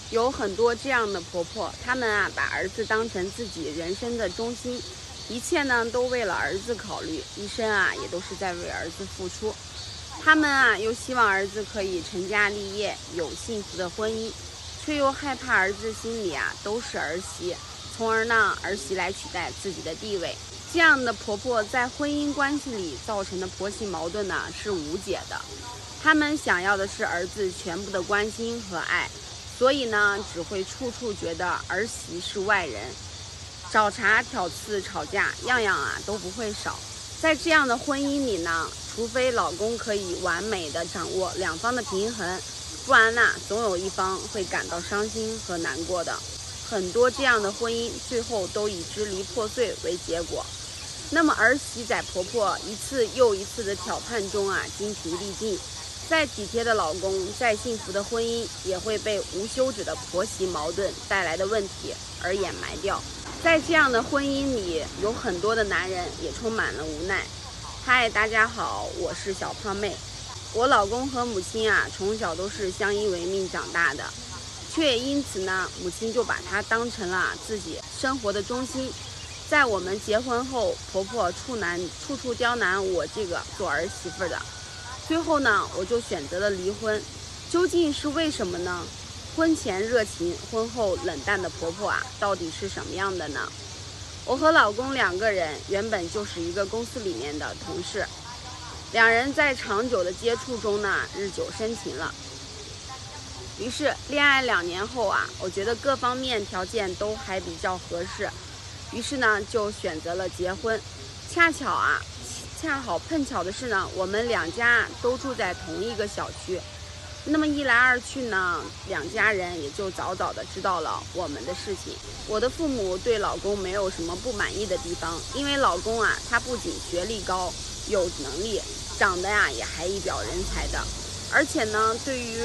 有很多这样的婆婆，她们啊把儿子当成自己人生的中心，一切呢都为了儿子考虑，一生啊也都是在为儿子付出。她们啊又希望儿子可以成家立业，有幸福的婚姻，却又害怕儿子心里啊都是儿媳，从而呢儿媳来取代自己的地位。这样的婆婆在婚姻关系里造成的婆媳矛盾呢是无解的。她们想要的是儿子全部的关心和爱，所以呢只会处处觉得儿媳是外人，找茬挑刺吵架样样啊都不会少。在这样的婚姻里呢，除非老公可以完美的掌握两方的平衡，不然呢总有一方会感到伤心和难过的。很多这样的婚姻最后都以支离破碎为结果。那么儿媳在婆婆一次又一次的挑判中啊精疲力尽，再体贴的老公，再幸福的婚姻，也会被无休止的婆媳矛盾带来的问题而掩埋掉。在这样的婚姻里，有很多的男人也充满了无奈。嗨，大家好，我是小胖妹。我老公和母亲啊从小都是相依为命长大的，却也因此呢，母亲就把他当成了自己生活的中心。在我们结婚后，婆婆处处刁难我这个做儿媳妇的，最后呢，我就选择了离婚。究竟是为什么呢？婚前热情，婚后冷淡的婆婆啊，到底是什么样的呢？我和老公两个人原本就是一个公司里面的同事，两人在长久的接触中呢，日久生情了。于是恋爱2年后啊，我觉得各方面条件都还比较合适，于是呢就选择了结婚。恰好碰巧的是呢，我们两家都住在同一个小区，那么一来二去呢，两家人也就早早的知道了我们的事情。我的父母对老公没有什么不满意的地方，因为老公啊，他不仅学历高，有能力，长得呀也还一表人才的，而且对于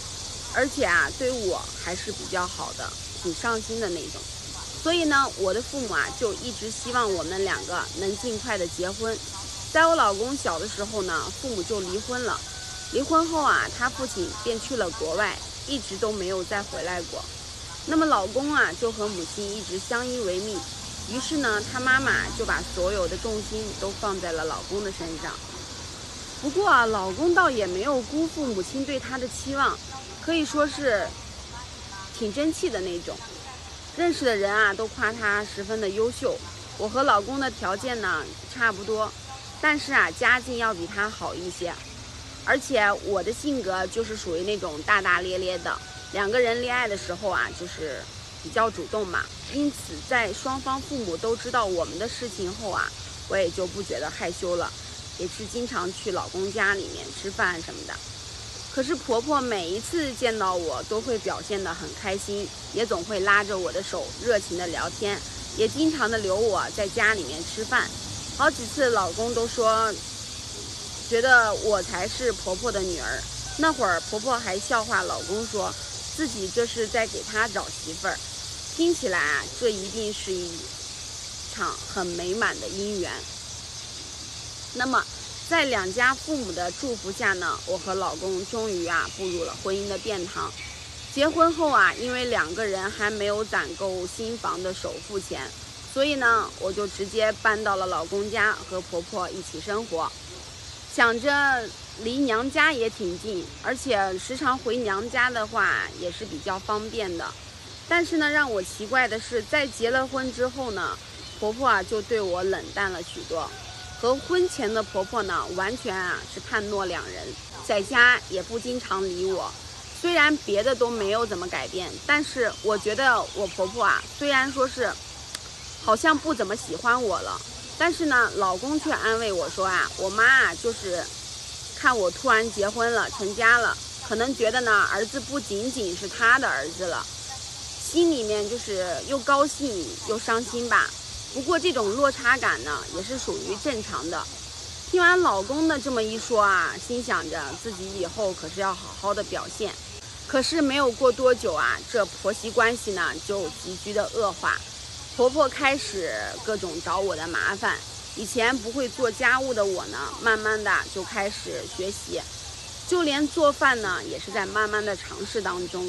我还是比较好的，挺上心的那种。所以呢，我的父母啊就一直希望我们两个能尽快的结婚。在我老公小的时候呢，父母就离婚了。离婚后啊，他父亲便去了国外，一直都没有再回来过。那么老公啊就和母亲一直相依为命，于是呢，他妈妈就把所有的重心都放在了老公的身上。不过啊，老公倒也没有辜负母亲对他的期望，可以说是挺争气的那种。认识的人啊都夸他十分的优秀。我和老公的条件呢差不多，但是啊家境要比他好一些。而且我的性格就是属于那种大大咧咧的，两个人恋爱的时候啊就是比较主动嘛，因此在双方父母都知道我们的事情后啊，我也就不觉得害羞了，也是经常去老公家里面吃饭什么的。可是婆婆每一次见到我都会表现得很开心，也总会拉着我的手热情的聊天，也经常的留我在家里面吃饭。好几次老公都说觉得我才是婆婆的女儿。那会儿婆婆还笑话老公说自己这是在给她找媳妇儿。听起来啊，这一定是一场很美满的姻缘。那么在两家父母的祝福下呢，我和老公终于啊步入了婚姻的殿堂。结婚后啊，因为两个人还没有攒够新房的首付钱，所以呢，我就直接搬到了老公家和婆婆一起生活。想着离娘家也挺近，而且时常回娘家的话也是比较方便的。但是呢，让我奇怪的是，在结了婚之后呢，婆婆啊就对我冷淡了许多。和婚前的婆婆呢，完全啊是判若两人，在家也不经常理我。虽然别的都没有怎么改变，但是我觉得我婆婆啊，虽然说是好像不怎么喜欢我了，但是呢，老公却安慰我说啊，我妈啊就是看我突然结婚了，成家了，可能觉得呢儿子不仅仅是她的儿子了，心里面就是又高兴又伤心吧。不过这种落差感呢，也是属于正常的。听完老公的这么一说啊，心想着自己以后可是要好好的表现。可是没有过多久啊，这婆媳关系呢就急剧的恶化。婆婆开始各种找我的麻烦，以前不会做家务的我呢，慢慢的就开始学习，就连做饭呢也是在慢慢的尝试当中。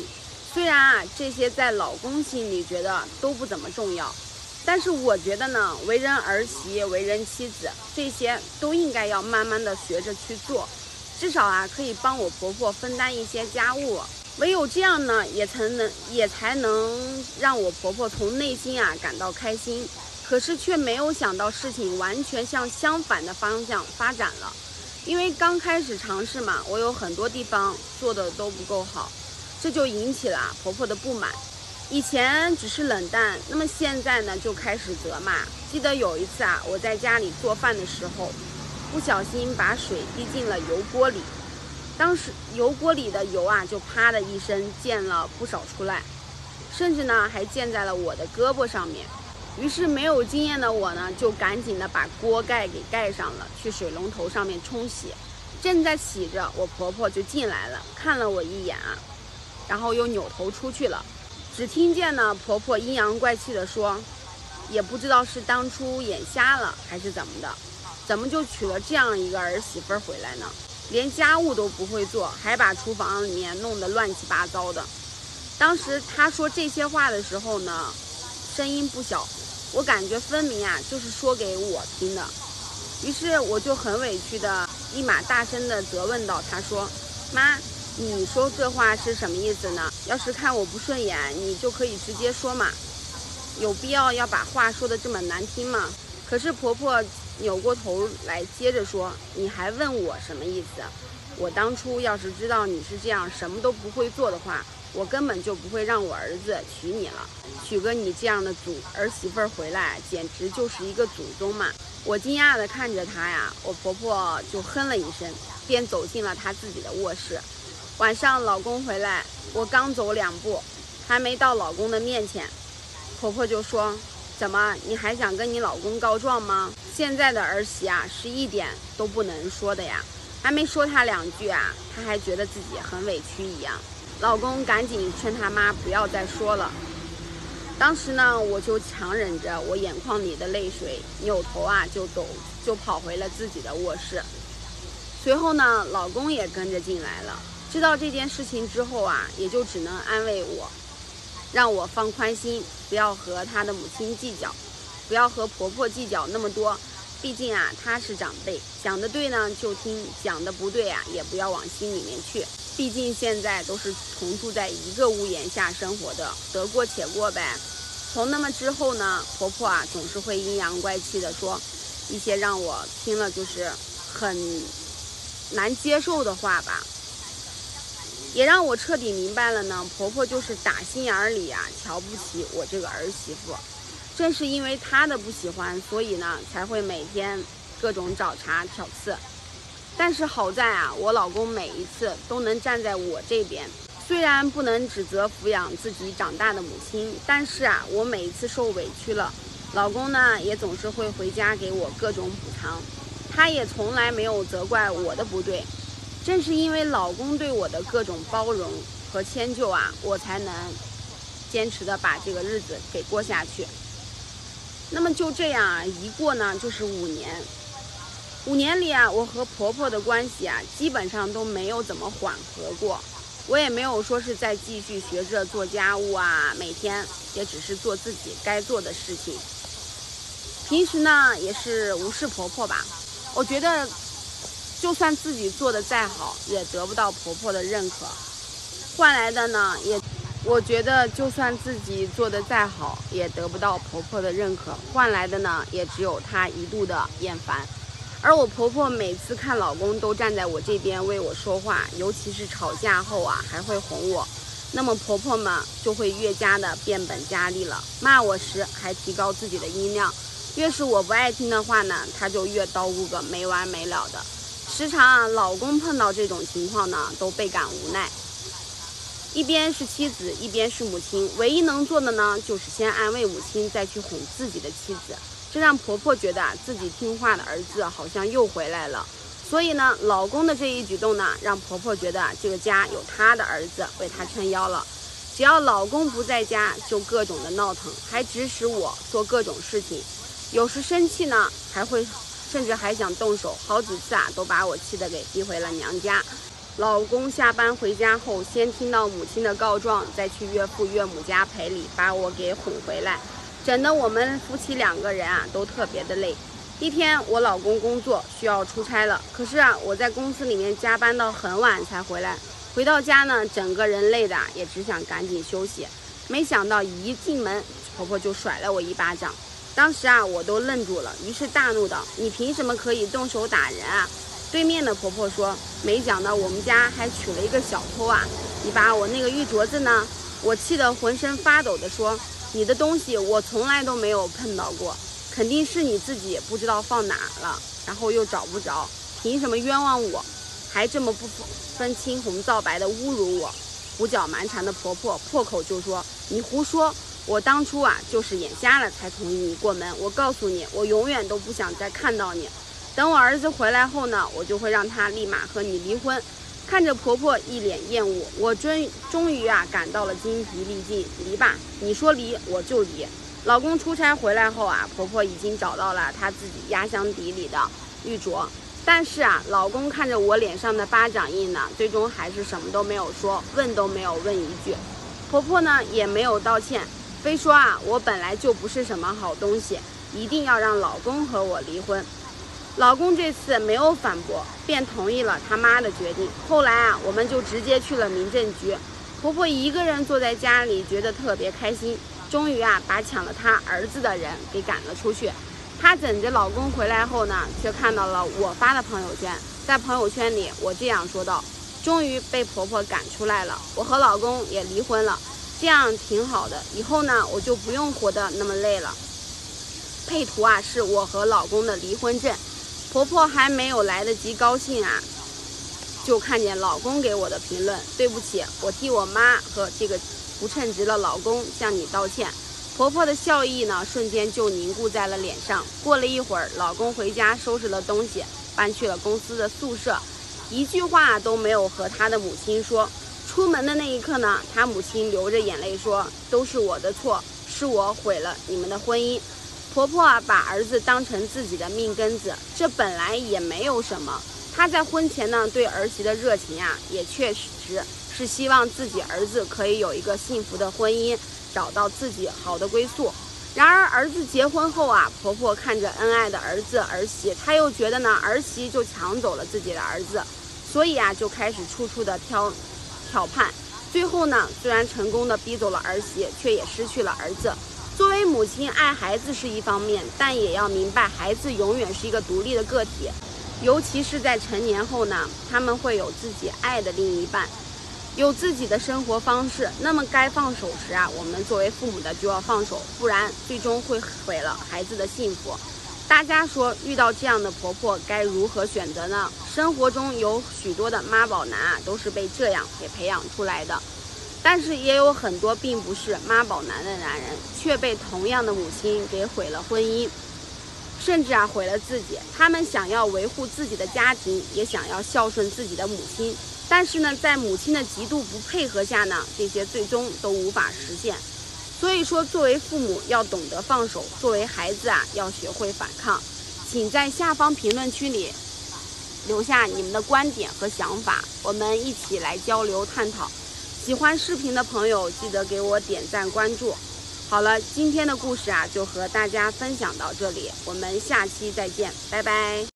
虽然啊这些在老公心里觉得都不怎么重要，但是我觉得呢，为人儿媳、为人妻子，这些都应该要慢慢的学着去做，至少啊可以帮我婆婆分担一些家务。唯有这样呢，也才能让我婆婆从内心啊感到开心。可是却没有想到事情完全向相反的方向发展了。因为刚开始尝试嘛，我有很多地方做的都不够好，这就引起了婆婆的不满。以前只是冷淡，那么现在呢就开始责骂。记得有一次啊，我在家里做饭的时候，不小心把水滴进了油锅里，当时油锅里的油啊就啪的一声溅了不少出来，甚至呢还溅在了我的胳膊上面。于是没有经验的我呢，就赶紧的把锅盖给盖上了，去水龙头上面冲洗。正在洗着，我婆婆就进来了，看了我一眼啊，然后又扭头出去了。只听见呢婆婆阴阳怪气的说，也不知道是当初眼瞎了还是怎么的，怎么就娶了这样一个儿媳妇回来呢？连家务都不会做，还把厨房里面弄得乱七八糟的。当时她说这些话的时候呢，声音不小，我感觉分明啊就是说给我听的。于是我就很委屈的立马大声的责问道，她说，妈，你说这话是什么意思呢？要是看我不顺眼，你就可以直接说嘛，有必要要把话说的这么难听吗？可是婆婆扭过头来接着说，你还问我什么意思？我当初要是知道你是这样什么都不会做的话，我根本就不会让我儿子娶你了，娶个你这样的儿媳妇回来，简直就是一个祖宗嘛。我惊讶地看着她呀，我婆婆就哼了一声，便走进了她自己的卧室。晚上老公回来，我刚走2步，还没到老公的面前，婆婆就说，怎么你还想跟你老公告状吗？现在的儿媳啊是一点都不能说的呀。还没说她2句啊，她还觉得自己很委屈一样。老公赶紧劝他妈不要再说了。当时呢，我就强忍着我眼眶里的泪水，扭头啊就跑回了自己的卧室。随后呢，老公也跟着进来了。知道这件事情之后啊，也就只能安慰我，让我放宽心，不要和他的母亲计较，不要和婆婆计较那么多。毕竟啊，他是长辈，讲的对呢就听，讲的不对啊也不要往心里面去。毕竟现在都是同住在一个屋檐下生活的，得过且过呗。从那么之后呢，婆婆啊总是会阴阳怪气的说一些让我听了就是很难接受的话吧，也让我彻底明白了呢，婆婆就是打心眼里啊瞧不起我这个儿媳妇。正是因为她的不喜欢，所以呢才会每天各种找茬挑刺。但是好在啊，我老公每一次都能站在我这边。虽然不能指责抚养自己长大的母亲，但是啊，我每一次受委屈了，老公呢也总是会回家给我各种补偿，他也从来没有责怪我的不对。正是因为老公对我的各种包容和迁就啊，我才能坚持的把这个日子给过下去。那么就这样啊，一过呢就是5年。5年里啊，我和婆婆的关系啊，基本上都没有怎么缓和过。我也没有说是在继续学着做家务啊，每天也只是做自己该做的事情。平时呢，也是无视婆婆吧。我觉得，就算自己做的再好，也得不到婆婆的认可。换来的呢，我觉得就算自己做的再好，也得不到婆婆的认可。换来的呢，也只有她一度的厌烦。而我婆婆每次看老公都站在我这边为我说话，尤其是吵架后啊，还会哄我，那么婆婆们就会越加的变本加厉了。骂我时还提高自己的音量，越是我不爱听的话呢，她就越叨咕个没完没了的。时常啊，老公碰到这种情况呢，都倍感无奈。一边是妻子，一边是母亲，唯一能做的呢，就是先安慰母亲，再去哄自己的妻子。这让婆婆觉得自己听话的儿子好像又回来了。所以呢，老公的这一举动呢，让婆婆觉得这个家有她的儿子为她撑腰了。只要老公不在家，就各种的闹腾，还指使我做各种事情。有时生气呢，甚至还想动手，好几次啊，都把我气得给逼回了娘家。 老公下班回家后，先听到母亲的告状，再去岳父岳母家赔礼，把我给哄回来，整得我们夫妻2个人都特别的累。一天，我老公工作需要出差了，可是我在公司里面加班到很晚才回来。回到家呢，整个人累的也只想赶紧休息。没想到一进门，婆婆就甩了我一巴掌。当时我都愣住了，于是大怒道：“你凭什么可以动手打人啊？”对面的婆婆说：“没想到我们家还娶了一个小偷啊！你把我那个玉镯子呢？”我气得浑身发抖地说：“你的东西我从来都没有碰到过，肯定是你自己不知道放哪了，然后又找不着，凭什么冤枉我？还这么不分青红皂白的侮辱我！”胡搅蛮缠的婆婆破口就说：“你胡说！我当初就是眼瞎了才同意你过门。我告诉你，我永远都不想再看到你。等我儿子回来后呢，我就会让他立马和你离婚。”看着婆婆一脸厌恶，我终于感到了精疲力尽。离吧，你说离我就离。老公出差回来后婆婆已经找到了她自己压箱底里的玉镯，但是老公看着我脸上的巴掌印呢，最终还是什么都没有说，问都没有问一句。婆婆呢也没有道歉，非说我本来就不是什么好东西，一定要让老公和我离婚。老公这次没有反驳，便同意了他妈的决定。后来我们就直接去了民政局。婆婆一个人坐在家里，觉得特别开心，终于把抢了她儿子的人给赶了出去。她等着老公回来后呢，却看到了我发的朋友圈。在朋友圈里，我这样说道：“终于被婆婆赶出来了，我和老公也离婚了，这样挺好的。以后呢，我就不用活得那么累了。”配图是我和老公的离婚证。婆婆还没有来得及高兴就看见老公给我的评论：“对不起，我替我妈和这个不称职的老公向你道歉。”婆婆的笑意呢，瞬间就凝固在了脸上。过了一会儿，老公回家收拾了东西，搬去了公司的宿舍，一句话都没有和他的母亲说。出门的那一刻呢，他母亲流着眼泪说：“都是我的错，是我毁了你们的婚姻。”婆婆把儿子当成自己的命根子，这本来也没有什么。她在婚前呢，对儿媳的热情也确实是希望自己儿子可以有一个幸福的婚姻，找到自己好的归宿。然而儿子结婚后婆婆看着恩爱的儿子儿媳，她又觉得呢儿媳就抢走了自己的儿子，所以就开始处处的挑判。最后呢，虽然成功的逼走了儿媳，却也失去了儿子。作为母亲，爱孩子是一方面，但也要明白孩子永远是一个独立的个体，尤其是在成年后呢，他们会有自己爱的另一半，有自己的生活方式。那么该放手时我们作为父母的就要放手，不然最终会毁了孩子的幸福。大家说，遇到这样的婆婆该如何选择呢？生活中有许多的妈宝男都是被这样给培养出来的。但是也有很多并不是妈宝男的男人，却被同样的母亲给毁了婚姻，甚至毁了自己。他们想要维护自己的家庭，也想要孝顺自己的母亲，但是呢，在母亲的极度不配合下呢，这些最终都无法实现。所以说，作为父母要懂得放手，作为孩子要学会反抗。请在下方评论区里留下你们的观点和想法，我们一起来交流探讨。喜欢视频的朋友记得给我点赞关注。好了，今天的故事就和大家分享到这里，我们下期再见，拜拜。